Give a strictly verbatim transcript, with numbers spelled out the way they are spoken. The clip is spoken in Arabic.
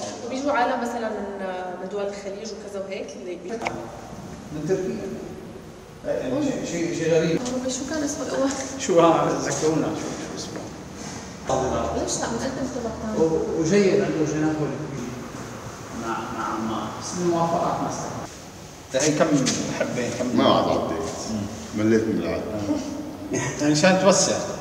وبيجوا عالم مثلا من من دول الخليج وكذا وهيك اللي بيجوا من تركيا. شيء شيء غريب. شو كان اسمه الاول؟ شو ذكرونا شو شو اسمه؟ ليش لا مقدم طبق وجيد عنده جناح كبير مع مع عمار بس الموافقات ما استقرت. هي كم حبه كم ما عاد عديت مليت من العادة يعني عشان توسع